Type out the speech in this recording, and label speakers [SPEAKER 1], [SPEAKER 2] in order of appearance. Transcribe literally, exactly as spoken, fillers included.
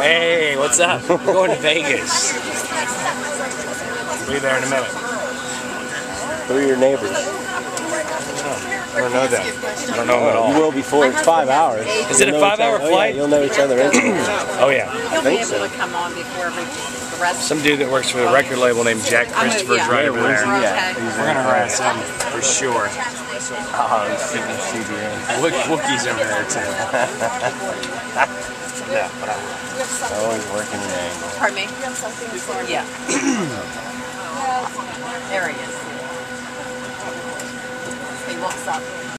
[SPEAKER 1] Hey, what's up? We're going to Vegas. We'll be there in a minute.
[SPEAKER 2] Who are your neighbors?
[SPEAKER 1] I don't know them. I don't know them at all.
[SPEAKER 2] You will before it's five hours.
[SPEAKER 1] Is it a five-hour
[SPEAKER 2] flight?
[SPEAKER 1] flight?
[SPEAKER 2] Oh, yeah, you'll know each other instantly.
[SPEAKER 1] Oh yeah.
[SPEAKER 3] He'll be able so. to come on before every, the rest.
[SPEAKER 1] Some dude that works for a record label named Jack Christopher is right over there.
[SPEAKER 2] Yeah,
[SPEAKER 1] we're gonna harass him for sure.
[SPEAKER 2] Oh, he's shooting C B S.
[SPEAKER 1] Look, Wookiee's over there too.
[SPEAKER 2] Yeah, but I'm always working an angle.
[SPEAKER 3] Pardon me? Yeah. There he is. He looks up.